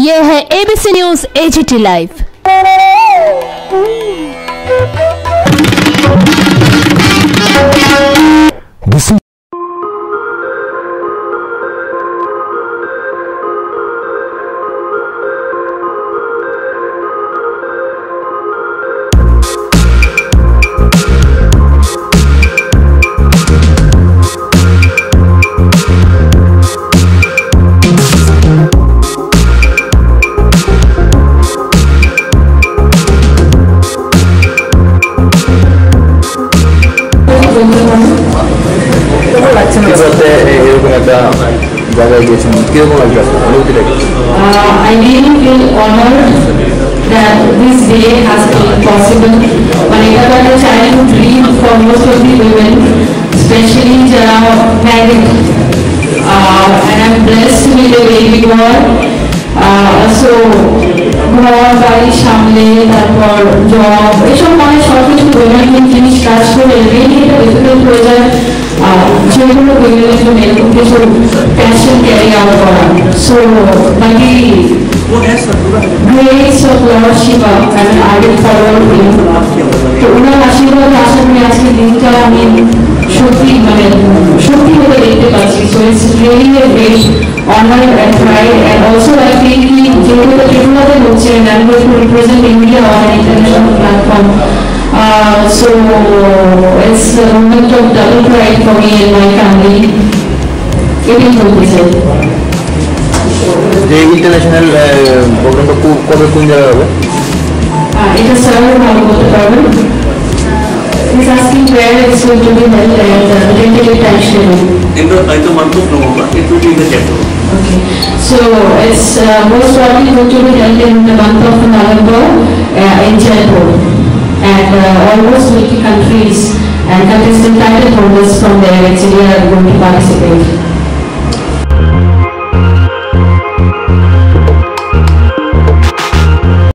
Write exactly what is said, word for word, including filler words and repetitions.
ये है ABC news AGT live. Uh, I really feel honored that this day has been possible. Maneka was a childhood dream for most of the women, especially married. Uh, and I'm blessed to be the baby girl. Uh, so, ঘর বাড়ি সামলে তারপর job এসব মানে সব কিছু women জিনিস কাজ করে really এটা difficult হয়ে যায় যেগুলো women জন্য এরকম কিছু passion carry out করা। So, by the grace of Lord Shiva, I mean, I will follow him. তো ওনার আশীর্বাদে আশা করি আজকে দিনটা আমি সত্যি মানে সত্যি হতে দেখতে পাচ্ছি। So it's really a great honor and pride, and also I feel যেহেতু ত্রিপুরাতে হচ্ছে and I'm going to represent India on an international platform. Uh, so it's a moment of double pride for me and my family. It is what we said. The international program to cover কোন জায়গায় হবে? It is several about the program. He's asking where it's going to be held and the tentative time schedule. In the, in the month of November, it will be in the chapter. Okay, so it's uh, most probably going to be held in the month of November uh, in Jaipur, and uh, almost twenty countries and contestant title holders from there actually are going to participate.